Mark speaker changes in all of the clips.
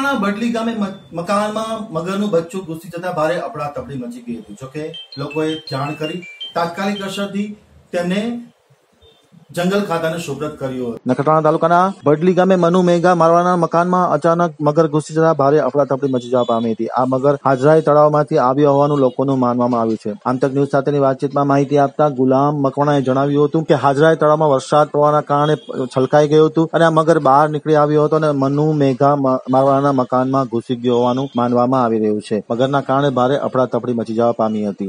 Speaker 1: નખત્રાણાના બડલી ગામે મકાનમાં મગરનું બચ્ચું ઘૂસી જતા ભારે અફડાતફડી મચી ગઈ હતી। જોકે લોકોએ જાણ કરી તાત્કાલિક અસરથી તેમને જંગલ ખાતાને સુપ્રત કર્યો। નખત્રાણા તાલુકાના બડલી ગામે મનુ મેઘા મારવાના મકાનમાં અચાનક મગર ઘૂસી જતા ભારે અફડાતફડી મચી જવા પામી હતી। આ મગર હાજરાઈ તળાવમાંથી આવ્યો હોવાનું લોકોનું માનવામાં આવ્યું છે। આંતક ન્યૂઝ સાથેની વાતચીતમાં માહિતી આપતા ગુલામ મકવાણાએ જણાવ્યું હતું કે હાજરાઈ તળાવમાં વરસાદ પડવાના કારણે છલકાઈ ગયું હતું અને આ મગર બહાર નીકળી આવ્યો હતો અને મનુ મેઘા મારવાના મકાનમાં ઘૂસી ગયો હોવાનું માનવામાં આવી રહ્યું છે। મગરના કારણે ભારે અફડાતફડી મચી જવા પામી હતી।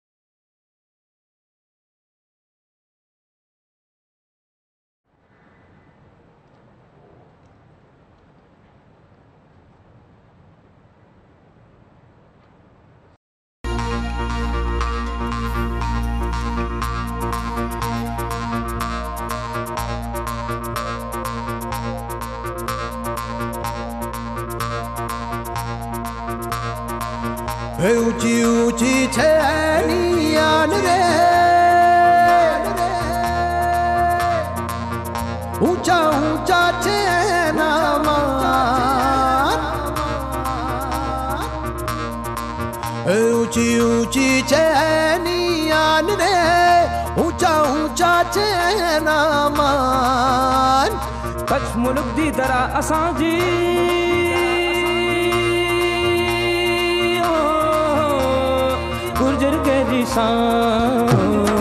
Speaker 2: ऊंची ऊंची छैनियान रे ऊंचा ऊंचा छैनामान ऊंची ऊंची छैनियान रे ऊंचा ऊंचा छैनामान
Speaker 3: कच्छ मुल्क दी तरह असांजी गुर्जर के निशान